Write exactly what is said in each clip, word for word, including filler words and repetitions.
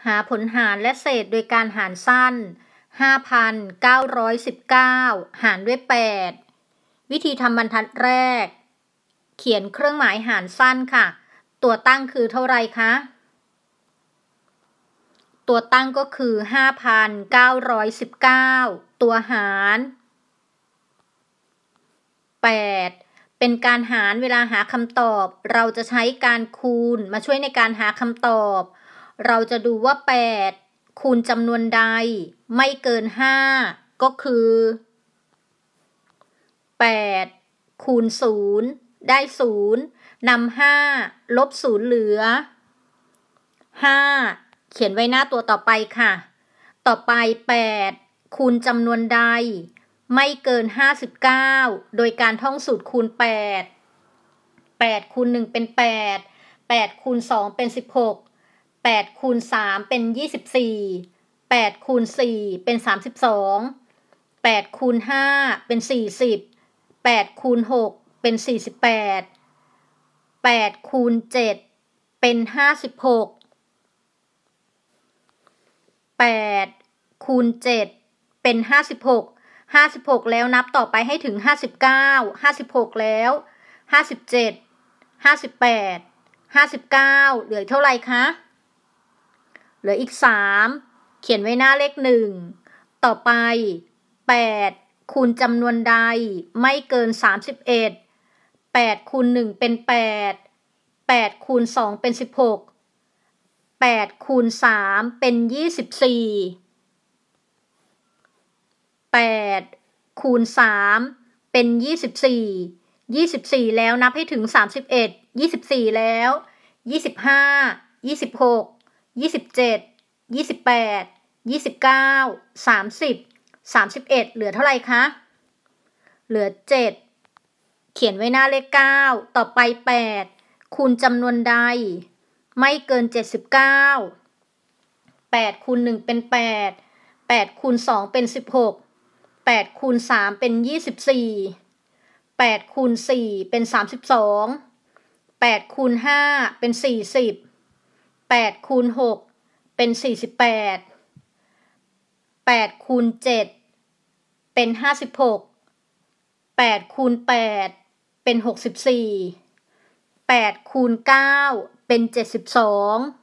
หาผลหารและเศษโดยการหารสั้น ห้าพันเก้าร้อยสิบเก้า หารด้วย แปด วิธีทำบรรทัดแรก เขียนเครื่องหมายหารสั้นค่ะ ตัวตั้งคือเท่าไรคะ ตัวตั้งก็คือ ห้าพันเก้าร้อยสิบเก้า ตัวหาร แปด เป็นการหารเวลาหาคำตอบเราจะใช้การคูณมาช่วยในการหาคำตอบเราจะดูว่า แปด คูณจำนวนใดไม่เกิน ห้า ก็คือ แปด คูณ ศูนย์ ได้ ศูนย์ นำ ห้า ลบ ศูนย์ เหลือ ห้า เขียนไว้หน้าตัวต่อไปค่ะ ต่อไป แปด คูณจำนวนใดไม่เกิน ห้าสิบเก้า โดยการท่องสูตรคูณ แปด แปด คูณ หนึ่ง เป็น แปด แปด คูณ สอง เป็น สิบหก แปด คูณ สาม เป็น ยี่สิบสี่ แปด คูณ สี่ เป็น สามสิบสอง แปด คูณ ห้า เป็น สี่สิบ แปด คูณ หก เป็น สี่สิบแปด แปด คูณ เจ็ด เป็น ห้าสิบหก แปด คูณ เจ็ด เป็น ห้าสิบหก ห้าสิบหกแล้วนับต่อไปให้ถึง ห้าสิบเก้า ห้าสิบหกแล้ว ห้าสิบเจ็ด ห้าสิบแปด ห้าสิบเก้า เหลือเท่าไหร่คะ เหลืออีก สาม เขียนไว้หน้าเลขหนึ่ง ต่อไป แปด คูณจำนวนใดไม่เกิน สามสิบเอ็ด แปด คูณ หนึ่ง เป็น แปด แปด คูณ สอง เป็น สิบหก แปด คูณ สาม เป็น ยี่สิบสี่ แปด คูณ สาม เป็น ยี่สิบสี่ ยี่สิบสี่แล้วนับให้ถึง สามสิบเอ็ด ยี่สิบสี่แล้ว ยี่สิบห้า ยี่สิบหก ยี่สิบเจ็ด ยี่สิบแปด ยี่สิบเก้า สามสิบ สามสิบเอ็ด เหลือเท่าไหร่คะ เหลือ เจ็ด เขียนไว้หน้าเลขเก้า ต่อไป แปด คูณจำนวนใดไม่เกิน เจ็ดสิบเก้า แปด คูณ หนึ่ง เป็น แปด แปด คูณ สอง เป็น สิบหก แปด คูณ สาม เป็น ยี่สิบสี่ แปด คูณ สี่ เป็น สามสิบสอง แปด คูณ ห้า เป็น สี่สิบ แปด คูณ หก เป็น สี่สิบแปด แปด คูณ เจ็ด เป็น ห้าสิบหก แปด คูณ แปด เป็น หกสิบสี่ แปด คูณ เก้า เป็น เจ็ดสิบสอง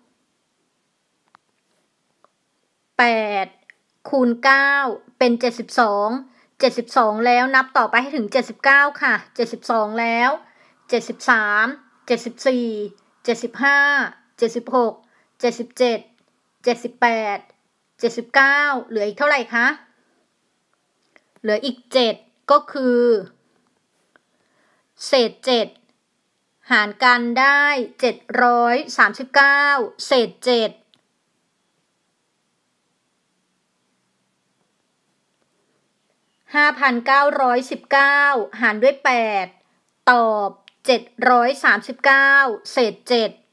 แปด คูณ เก้า เป็น เจ็ดสิบสอง เจ็ดสิบสองแล้วนับต่อไปให้ถึง เจ็ดสิบเก้า ค่ะ เจ็ดสิบสองแล้ว เจ็ดสิบสาม เจ็ดสิบสี่ เจ็ดสิบห้า เจ็ดสิบหก เจ็ดสิบเจ็ด เจ็ดสิบแปด เจ็ดสิบเก้า เหลืออีกเท่าไหร่คะ เหลืออีก เจ็ด ก็คือ เศษ เจ็ด หารกันได้ เจ็ดร้อยสามสิบเก้า เศษ เจ็ด ห้าพันเก้าร้อยสิบเก้า หารด้วย แปด ตอบ เจ็ดร้อยสามสิบเก้า เศษ เจ็ด